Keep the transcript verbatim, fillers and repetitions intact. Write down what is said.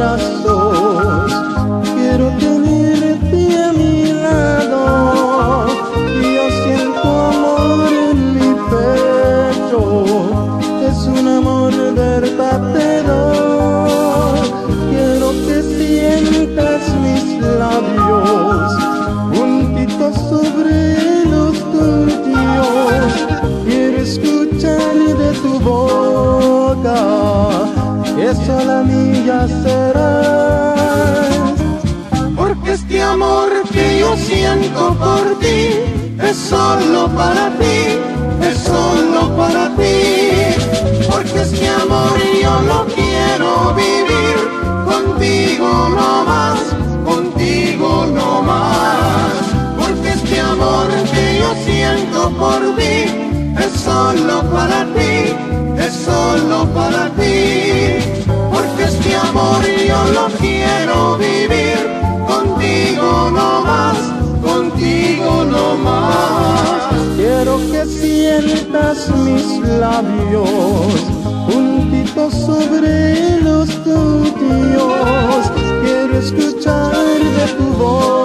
brazos, quiero tenerte a mi lado. Yo siento amor en mi pecho, es un amor verdadero. Quiero que sientas mis labios juntitos sobre los tuyos. Quiero escuchar de tu boca que sola mía serás. Porque este amor que yo siento por ti es solo para ti, es solo para ti. Porque este amor yo lo quiero vivir contigo no más, contigo no más. Porque este amor que yo siento por ti es solo para ti, es solo para ti. Porque este amor yo lo quiero vivir contigo no más, contigo no más. Quiero que sientas mis labios juntitos sobre los tuyos. Quiero escuchar de tu voz